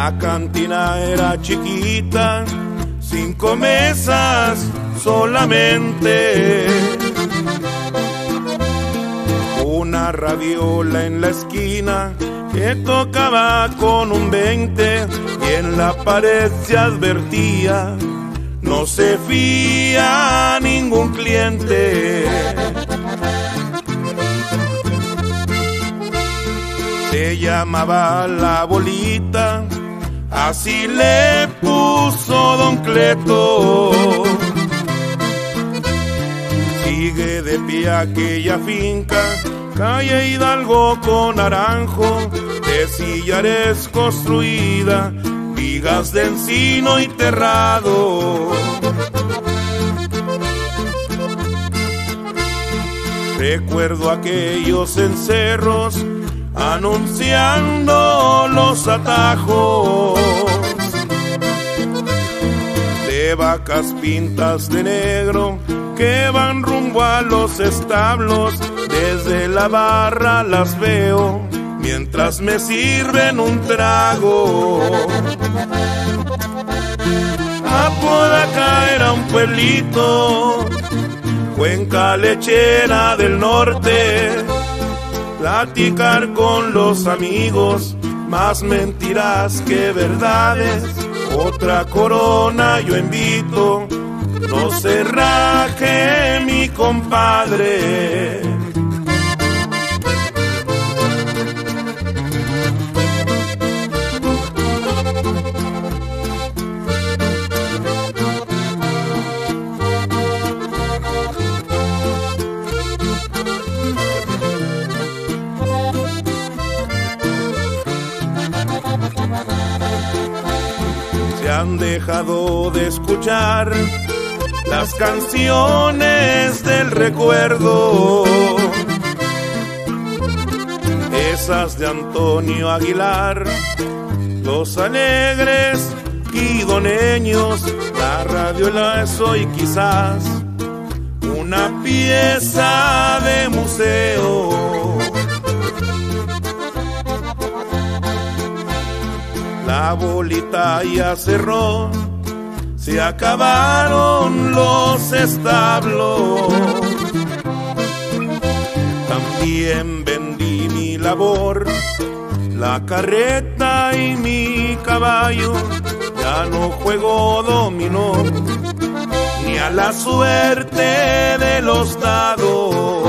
La cantina era chiquita, 5 mesas solamente. Una radiola en la esquina que tocaba con un 20 y en la pared se advertía: no se fía ningún cliente. Se llamaba La Bolita, así le puso Don Cleto. Sigue de pie aquella finca, calle Hidalgo con Naranjo, de sillares construida, vigas de encino y terrado. Recuerdo aquellos encerros anunciando los atajos de vacas pintas de negro que van rumbo a los establos. Desde la barra las veo mientras me sirven un trago. Apodaca era un pueblito, cuenca lechera del norte. Platicar con los amigos, más mentiras que verdades. Otra corona yo invito, no se raje mi compadre. Se han dejado de escuchar las canciones del recuerdo, esas de Antonio Aguilar, Los Alegres Guidoneños. La radiola es hoy quizás una pieza de museo. La Bolita ya cerró, se acabaron los establos. También vendí mi labor, la carreta y mi caballo. Ya no juego dominó, ni a la suerte de los dados.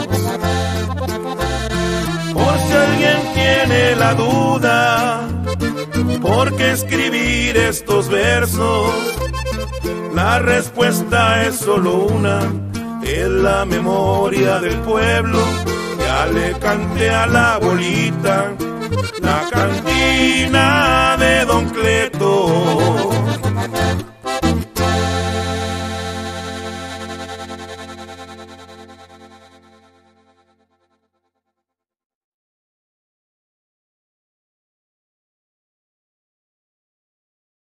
Por si alguien tiene la duda, ¿por qué escribir estos versos? La respuesta es solo una, es la memoria del pueblo. Ya le canté a la Bolita, la cantina de Don Cleto.